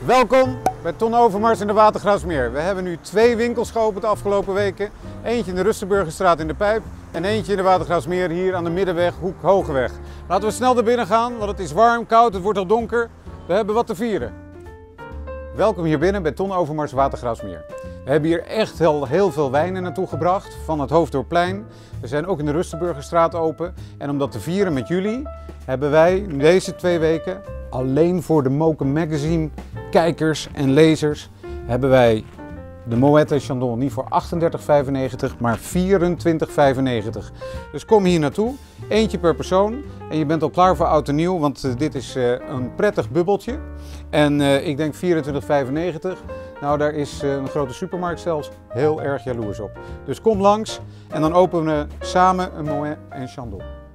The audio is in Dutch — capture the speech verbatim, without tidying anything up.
Welkom bij Ton Overmars in de Watergraafsmeer. We hebben nu twee winkels geopend de afgelopen weken. Eentje in de Rustenburgerstraat in de Pijp en eentje in de Watergraafsmeer hier aan de Middenweg, Hoek Hogeweg. Laten we snel naar binnen gaan, want het is warm, koud, het wordt al donker. We hebben wat te vieren. Welkom hier binnen bij Ton Overmars Watergraafsmeer. We hebben hier echt heel, heel veel wijnen naartoe gebracht van het Hoofddorpplein. We zijn ook in de Rustenburgerstraat open. En om dat te vieren met jullie hebben wij deze twee weken alleen voor de Moken Magazine kijkers en lezers hebben wij de Moet et Chandon niet voor achtendertig vijfennegentig, maar vierentwintig vijfennegentig. Dus kom hier naartoe, eentje per persoon en je bent al klaar voor oud en nieuw, want uh, dit is uh, een prettig bubbeltje. En uh, ik denk vierentwintig vijfennegentig, nou daar is uh, een grote supermarkt zelfs heel erg jaloers op. Dus kom langs en dan openen we samen een Moet et Chandon.